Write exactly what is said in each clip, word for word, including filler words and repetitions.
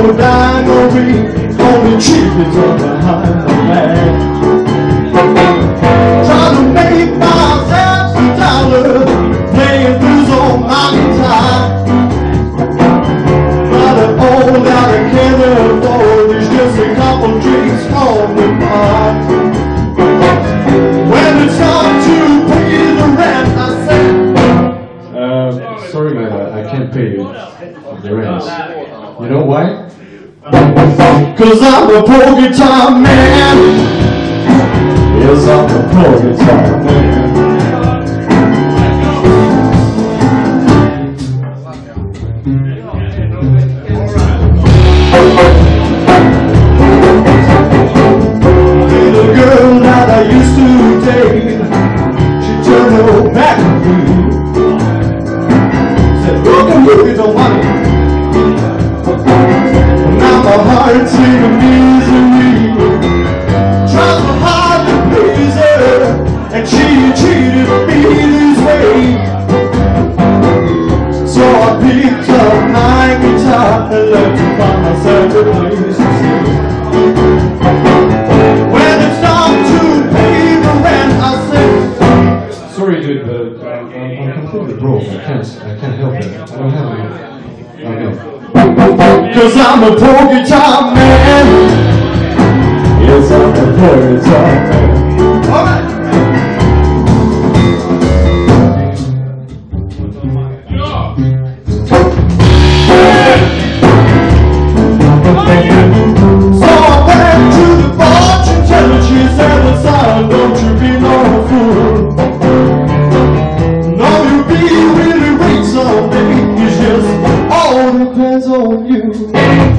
no diamond, only cheapest on behind the back. Trying to make myself a dollar, playing blues on my guitar. But all that I can afford is just a couple drinks on the bar. When it's time to pay the rent, I said, uh, sorry man, I, I can't pay you the rent. You know why? Cause I'm a poor guitar man. Yes, I'm a poor guitar man. Little girl that I used to date, she turned her back on me. Said, look at you, you don't want it. Now my heart's in a misery. Tried so hard to please her, and she treated me this way. So I picked up my guitar and learned to find myself a place to stay. When it's time to pay the rent, I say, sorry dude, but uh, I'm, I'm completely broke. I can't, I can't help it. I don't have any. Okay. Cause I'm a poor guitar man. Yes, I'm a poor guitar man. Alright. So I went to the fortune teller. She said, son, don't you be no fool. No, you'll be really rich someday. It's just all depends on you.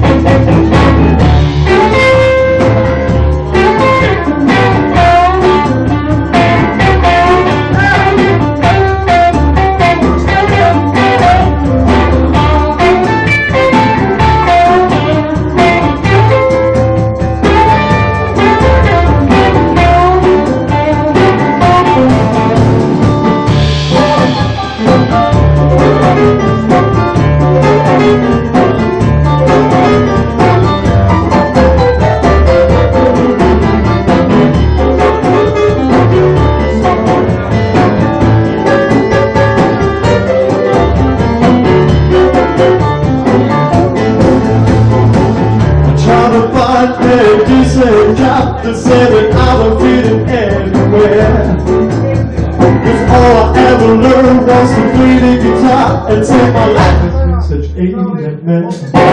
A decent job that said that I was fitting anywhere. Cause all I ever learned was to play the guitar and sing my life with such a nightmare.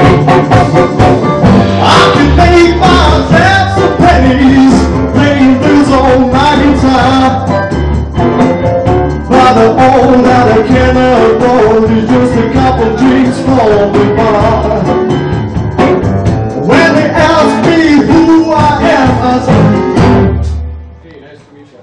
I could make myself some pennies playing blues on my guitar. But all that I can afford is just a couple drinks from the bar. When they ask me who I am, I say, hey, nice to meet you.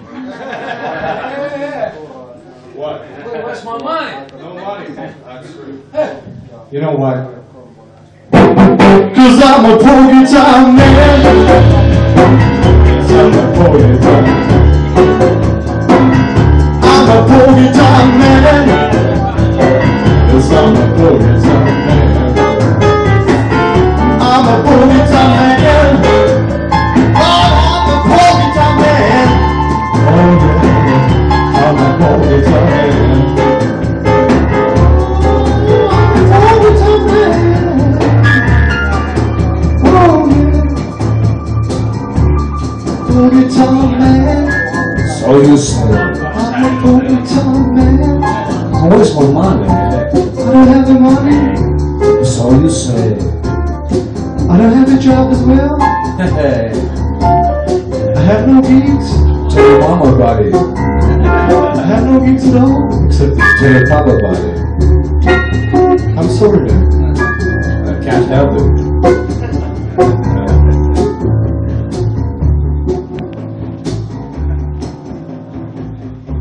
What? Where's my money? No money. That's true. You know what? Cause I'm a poor guitar man. Yes, I'm a poor guitar man. I'm a poor guitar man. Yes, I'm a poor guitar man. I'm a poor guitar man. Oh, I'm a poor guitar man. Oh yeah, I'm a poor guitar man. I'm a poor guitar man. Oh yeah, poor guitar man. So you say. I'm a poor guitar man. Where's my money? I don't have the money. So you say. I don't have a job as well. Hey, I have no gigs. tell your mama about it. I have no gigs at all. Except tell your papa about it. I'm sorry, man. I can't help it.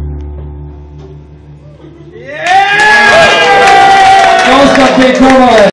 Yeah! Don't stop,